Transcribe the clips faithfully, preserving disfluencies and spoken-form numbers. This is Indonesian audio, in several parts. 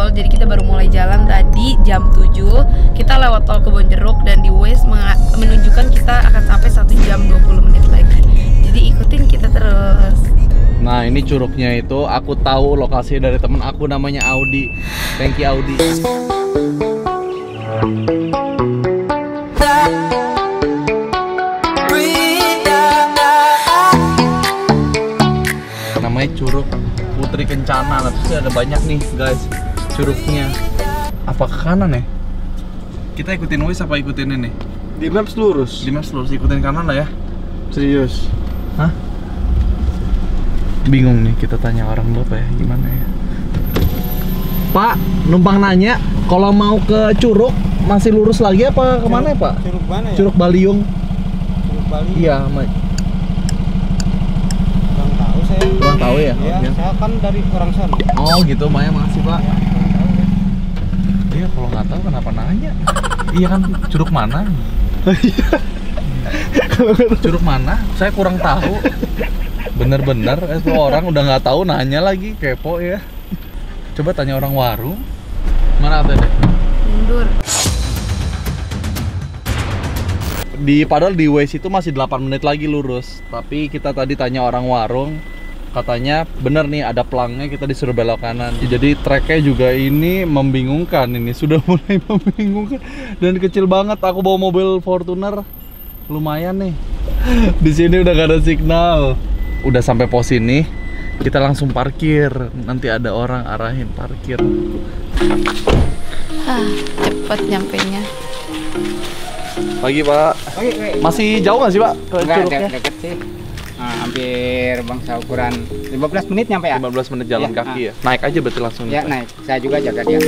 tol. Jadi kita baru mulai jalan tadi jam tujuh. Kita lewat tol Kebonjeruk dan di Waze menunjukkan kita akan sampai satu jam dua puluh menit lagi. Jadi ikutin kita terus. Nah, ini curugnya itu aku tahu lokasi dari temen aku namanya Audi. Thank you Audi. Namanya Curug Putri Kencana. Nah, terus ada banyak nih guys curugnya. Apa ke kanan ya? Kita ikutin Waze apa ikutin ini? Di Maps lurus. Di Maps lurus, ikutin kanan lah ya. Serius? Hah? Bingung nih, kita tanya orang bapak ya, gimana ya? Pak, numpang nanya, kalau mau ke Curug masih lurus lagi apa kemana ya Pak? Curug mana ya? Curug Baliung. Curug Bali. Iya, Ma. Kurang tahu saya. Kurang tahu ya? Iya, Ya. saya kan dari orang sana. Oh gitu, Maya, makasih Pak. Ya, kurang tahu ya. Iya, kalau nggak tahu kenapa nanya? Iya kan, Curug mana? Curug mana? Saya kurang tahu. Bener-bener itu orang udah nggak tahu nanya lagi, kepo ya. Coba tanya orang warung. Mana ada deh? Mundur. Di padahal di Waze itu masih delapan menit lagi lurus. Tapi kita tadi tanya orang warung, katanya bener nih ada pelangnya, kita disuruh belok kanan. Jadi treknya juga ini membingungkan, ini sudah mulai membingungkan dan kecil banget. Aku bawa mobil Fortuner, lumayan nih. Di sini udah gak ada signal. Udah sampai pos ini, kita langsung parkir. Nanti ada orang arahin parkir. Ah, cepet nyampenya. Pagi Pak. Oke, oke. Masih jauh nggak sih Pak ke Enggak, curugnya? de deket sih. Nah, hampir bangsa ukuran lima belas menit nyampe ya? lima belas menit jalan Ya, kaki ya? Naik aja berarti langsung Ya, nih, Pak? naik. Saya juga jaga dia.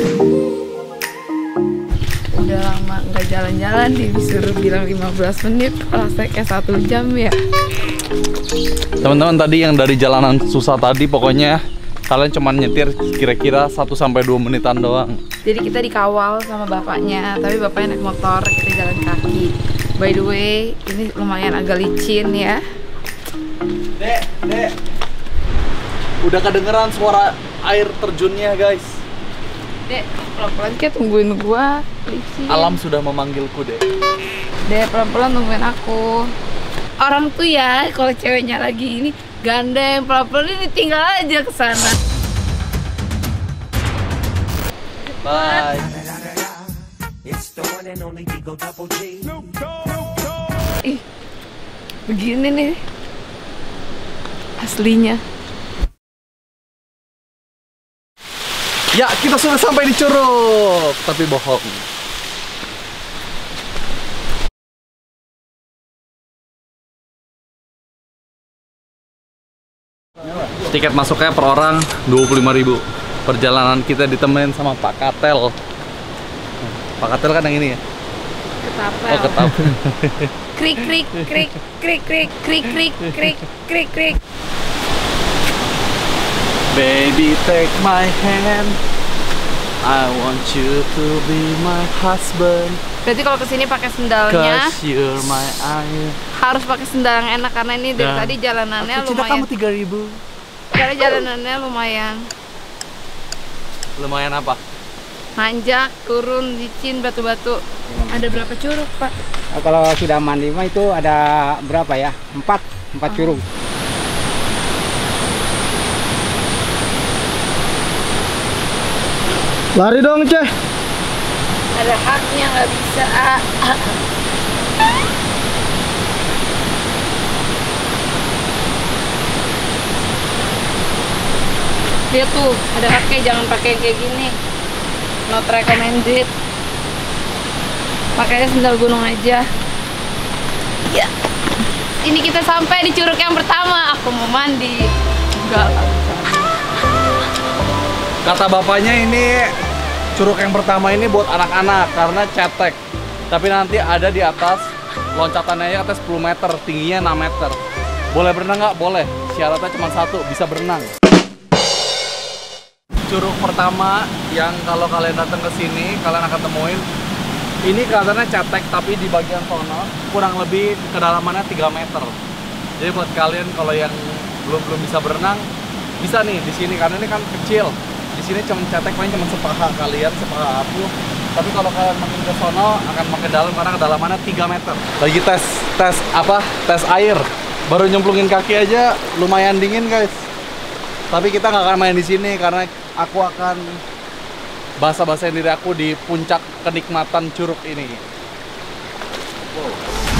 Udah lama nggak jalan-jalan disuruh bilang lima belas menit, rasanya kayak satu jam ya. Teman-teman tadi yang dari jalanan susah tadi, pokoknya kalian cuma nyetir kira-kira satu sampai dua menitan doang. Jadi kita dikawal sama bapaknya, tapi bapaknya naik motor, kita jalan kaki. By the way, ini lumayan agak licin ya. Dek, dek. Udah kedengeran suara air terjunnya guys. Dek, pelan-pelan kayak tungguin gua, licin. Alam sudah memanggilku dek. Dek, pelan-pelan tungguin aku. Orang tuh ya, kalau ceweknya lagi ini gandeng, pelan-pelan ini tinggal aja ke sana. Bye. Ih, begini nih aslinya. Ya, kita sudah sampai di Curug, tapi bohong. Tiket masuknya per orang dua puluh lima ribu. Perjalanan kita ditemenin sama Pak Katel. Pak Katel kan yang ini ya? Ketapel. Oh, ketapel. Krik krik krik krik krik krik krik krik krik krik. Baby, take my hand. I want you to be my husband. Berarti kalau kesini pakai sendalnya Cause you're my eye. harus pakai sendal yang enak karena ini dari Dan tadi jalanannya aku cinta lumayan. kamu tiga ribu. Karena jalanannya lumayan Lumayan apa? nanjak, turun, licin, batu-batu. Ada berapa curug, Pak? Nah, kalau sudah mandi mah itu ada berapa ya? Empat, empat Oh. curug. Lari dong, Ceh. Ada haknya nggak bisa. Ah, ah. Lihat tuh, ada haknya, jangan pakai kayak gini. Not recommended. Pakainya sendal gunung aja. Ya. Ini kita sampai di curug yang pertama. Aku mau mandi. Enggak lah. Kata bapaknya ini curug yang pertama ini buat anak-anak karena cetek. Tapi nanti ada di atas, loncatannya atas sepuluh meter, tingginya enam meter. Boleh berenang nggak? Boleh. Syaratnya cuma satu, bisa berenang. Curug pertama yang kalau kalian datang ke sini, kalian akan temuin ini katanya cetek, tapi di bagian sono kurang lebih kedalamannya tiga meter. Jadi buat kalian kalau yang belum belum bisa berenang, bisa nih di sini karena ini kan kecil. Di sini cuma cetek paling cuma sepaha kalian, sepaha aku. Tapi kalau kalian makin ke sono akan makin dalam karena kedalamannya tiga meter. Lagi tes tes apa? Tes air. Baru nyemplungin kaki aja lumayan dingin, guys. Tapi kita nggak akan main di sini karena aku akan basa-basain diri aku di puncak kenikmatan curug ini. Wow.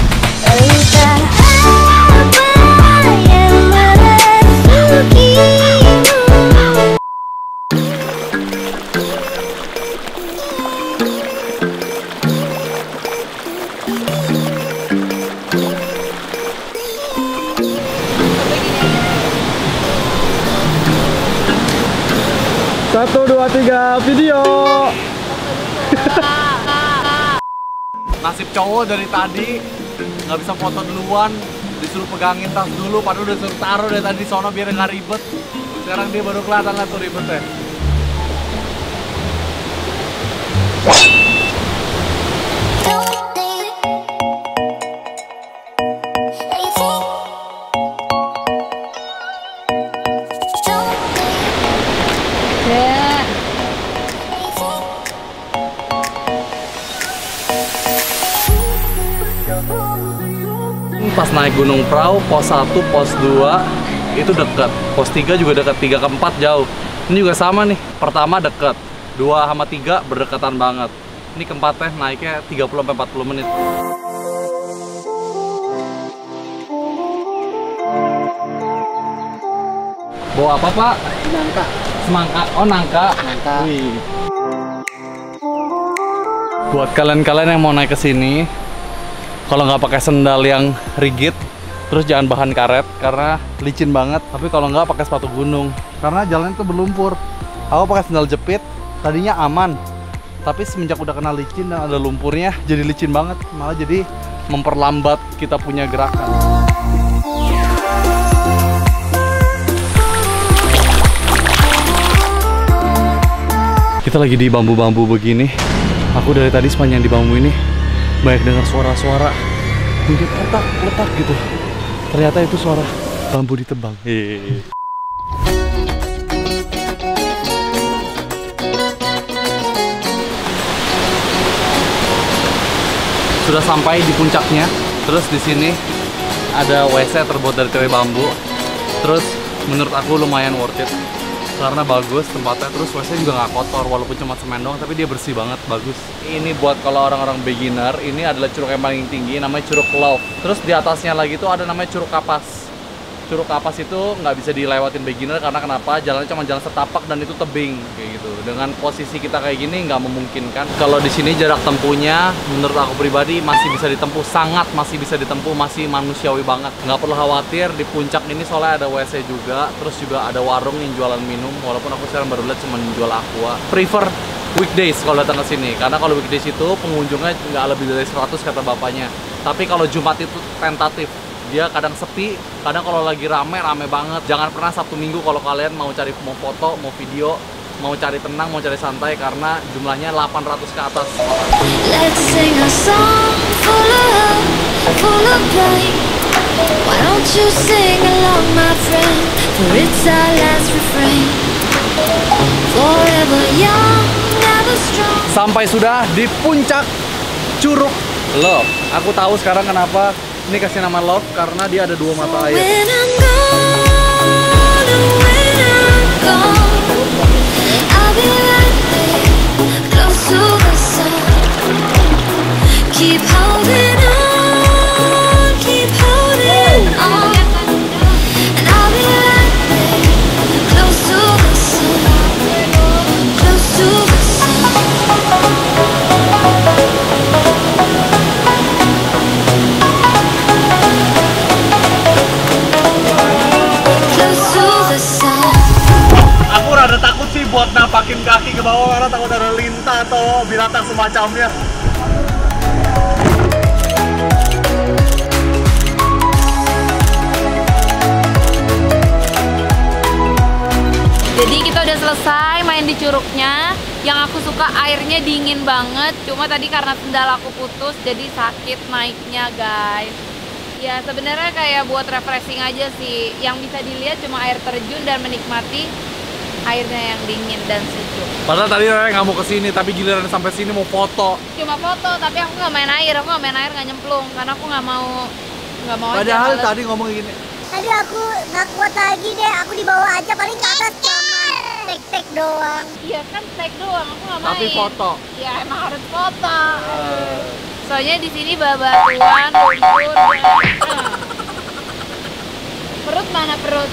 Satu, dua, tiga, video. Nasib cowok dari tadi nggak bisa foto duluan, disuruh pegangin tas dulu, padahal udah disuruh taruh dari tadi di sono biar nggak ribet. Sekarang dia baru kelihatan lah tuh ribetnya. Pas naik Gunung Prau, pos satu, pos dua itu dekat, pos tiga juga dekat, tiga ke empat jauh. Ini juga sama nih, pertama dekat, dua sama tiga berdekatan banget. Ini keempatnya naiknya tiga puluh sampai empat puluh menit. Bawa apa, Pak? Nangka. Semangka. Oh, nangka. Nangka. Wih. Buat kalian-kalian yang mau naik ke sini, kalau nggak pakai sendal yang rigid, terus jangan bahan karet karena licin banget. Tapi kalau nggak pakai sepatu gunung, karena jalannya tuh berlumpur. Aku pakai sendal jepit, tadinya aman. Tapi semenjak udah kena licin dan ada lumpurnya, jadi licin banget. Malah jadi memperlambat kita punya gerakan. Kita lagi di bambu-bambu begini. Aku dari tadi sepanjang di bambu ini banyak dengar suara-suara mungkin letak-letak gitu. Ternyata itu suara bambu ditebang. Hehehe. Sudah sampai di puncaknya. Terus di sini ada W C terbuat dari tirai bambu. Terus menurut aku lumayan worth it karena bagus tempatnya, terus W C juga nggak kotor walaupun cuma semen doang, tapi dia bersih banget, bagus. Ini buat kalau orang-orang beginner, ini adalah curug yang paling tinggi, namanya Curug Love. Terus di atasnya lagi tuh ada namanya Curug Kapas. Curug Kapas itu nggak bisa dilewatin beginner karena kenapa? Jalannya cuma jalan setapak dan itu tebing kayak gitu. Dengan posisi kita kayak gini nggak memungkinkan. Kalau di sini jarak tempuhnya, menurut aku pribadi masih bisa ditempuh, sangat masih bisa ditempuh, masih manusiawi banget. Nggak perlu khawatir di puncak ini soalnya ada W C juga, terus juga ada warung yang jualan minum. Walaupun aku sekarang baru lihat cuma jual aqua. Prefer weekdays kalau datang ke sini, karena kalau weekdays itu pengunjungnya nggak lebih dari seratus kata bapaknya. Tapi kalau Jumat itu tentatif. Dia kadang sepi, kadang kalau lagi rame, rame banget. Jangan pernah Sabtu Minggu kalau kalian mau cari mau foto, mau video, mau cari tenang, mau cari santai, karena jumlahnya delapan ratus ke atas. Let's sing a song full of hope, full of play. Why don't you sing along, my friend? For it's our last refrain. Forever young, never strong. Sampai sudah di puncak Curug Love. Aku tahu sekarang kenapa ini kasih nama Love, karena dia ada dua mata air. When I'm gone, when I'm gone, I'll be right there, close to the sun. Keep holding on, keep holding on, and I'll be right there, close to the sun, close to the sun. Aku rada takut sih buat napakin kaki ke bawah karena takut ada lintah atau binatang semacamnya. Jadi kita udah selesai main di curugnya. Yang aku suka airnya dingin banget. Cuma tadi karena sendal aku putus jadi sakit naiknya, guys. Ya sebenarnya kayak buat refreshing aja sih. Yang bisa dilihat cuma air terjun dan menikmati airnya yang dingin dan sejuk. Padahal tadi Rere nggak mau kesini, tapi giliran sampai sini mau foto. Cuma foto, tapi aku nggak main air, aku nggak main air, nggak nyemplung, karena aku nggak mau nggak mau. Padahal aja, tadi ngomong gini. Tadi aku nggak kuat lagi deh, aku di bawah aja paling ke atas cuma tek-tek doang. Iya kan take doang, aku nggak main. Tapi foto. Ya emang harus foto. Soalnya di sini babatuan, lumpur, dan nah. Perut mana perut?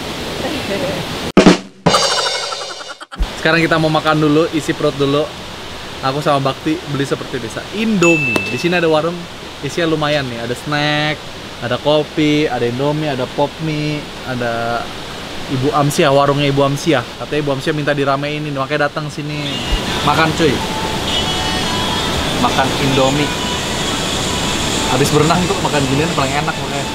Sekarang kita mau makan dulu, isi perut dulu. Aku sama Bakti beli seperti biasa, Indomie. Di sini ada warung, isinya lumayan nih. Ada snack, ada kopi, ada Indomie, ada pop mie, ada Ibu Amsiah, warungnya Ibu Amsiah. Katanya Ibu Amsiah minta diramein ini, makanya datang sini. Makan cuy. Makan Indomie. Habis berenang tuh makan ginian paling enak makanya.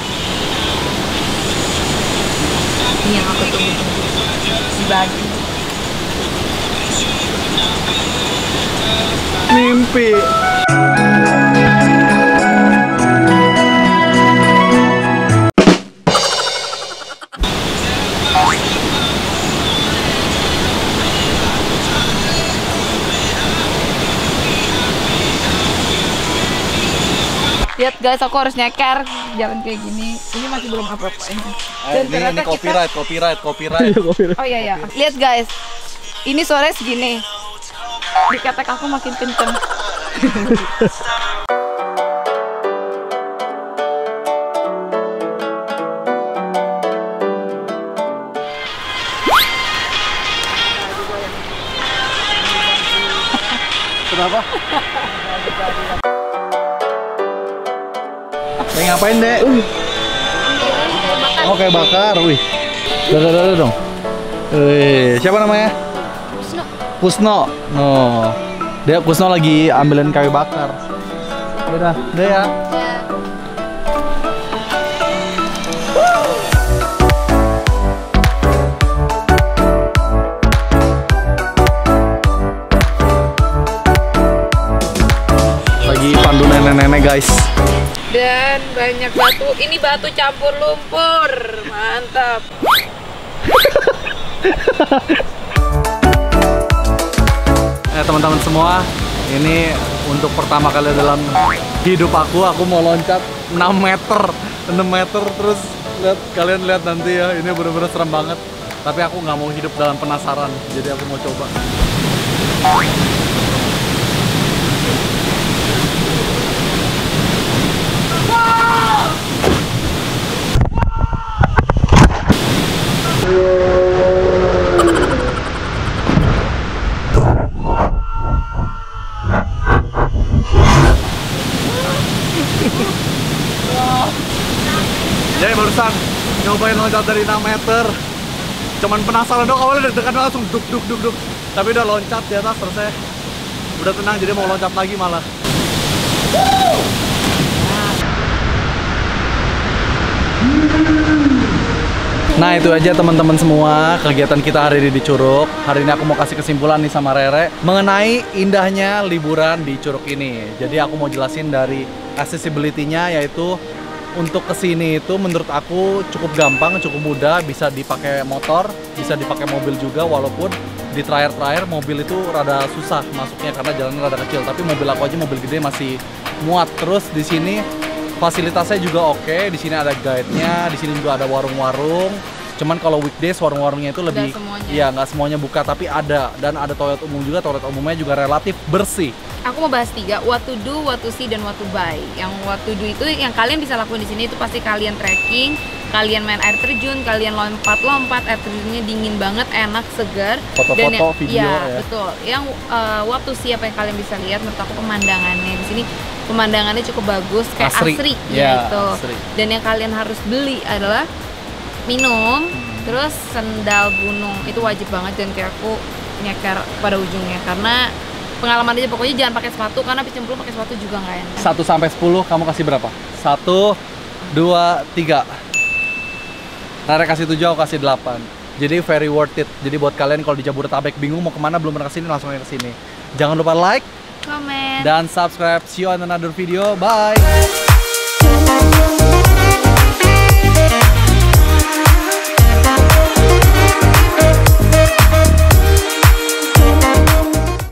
Ini yang aku tunggu-tunggu dibagi. Mimpi. Lihat guys, aku harus nyeker jalan kayak gini. Ini masih belum apa-apa ini. Eh, ini, ini copyright, copyright, copyright. Oh iya ya. Lihat guys. Ini suaranya segini. Di ketek aku makin kenceng. Kenapa? Kayak ngapain deh? Oh kayak bakar, wih. Dadah dadah dong. Wih, siapa namanya? Pusno. Pusno. Oh, dia Pusno lagi ambilin kayu bakar. Udah, udah ya. Lagi pandu nenek-nenek guys. Dan banyak batu. Ini batu campur lumpur. Mantap. Eh teman-teman semua, ini untuk pertama kali dalam hidup aku, aku mau loncat enam meter, enam meter terus lihat kalian lihat nanti ya, ini bener-bener serem banget. Tapi aku nggak mau hidup dalam penasaran, jadi aku mau coba. Jadi barusan nyobain loncat dari enam meter. Cuman penasaran dong, awalnya deg-degan langsung duk duk duk duk. Tapi udah loncat di atas selesai. Udah tenang, jadi mau loncat lagi malah. Nah itu aja teman-teman semua kegiatan kita hari ini di Curug. Hari ini aku mau kasih kesimpulan nih sama Rere mengenai indahnya liburan di Curug ini. Jadi aku mau jelasin dari accessibility-nya, yaitu untuk kesini itu menurut aku cukup gampang, cukup mudah, bisa dipakai motor, bisa dipakai mobil juga, walaupun di terakhir-terakhir mobil itu rada susah masuknya karena jalannya rada kecil. Tapi mobil aku aja mobil gede masih muat. Terus di sini fasilitasnya juga oke. Di sini ada guide-nya, di sini juga ada warung-warung. Cuman kalau weekdays warung-warungnya itu lebih, iya nggak semuanya buka, tapi ada, dan ada toilet umum juga. Toilet umumnya juga relatif bersih. Aku mau bahas tiga, what to do, what to see, dan what to buy. Yang what to do itu yang kalian bisa lakukan di sini itu pasti kalian trekking, kalian main air terjun, kalian lompat-lompat, air terjunnya dingin banget, enak, segar. Foto-foto, video ya, ya. Betul. Yang uh, what to see apa yang kalian bisa lihat, menurut aku pemandangannya di sini pemandangannya cukup bagus, kayak asri, asri ya, gitu. Asri. Dan yang kalian harus beli adalah minum, hmm. terus sendal gunung itu wajib banget, dan kayak aku nyeker pada ujungnya karena pengalaman aja, pokoknya jangan pakai sepatu karena habis cemplung pakai sepatu juga nggak enak. Satu sampai sepuluh kamu kasih berapa? Satu, dua, tiga. Rere kasih tujuh, aku kasih delapan. Jadi very worth it. Jadi buat kalian kalau di Jabodetabek bingung mau kemana, belum pernah kesini, langsung aja kesini. Jangan lupa like, comment, dan subscribe. See you on another video. Bye.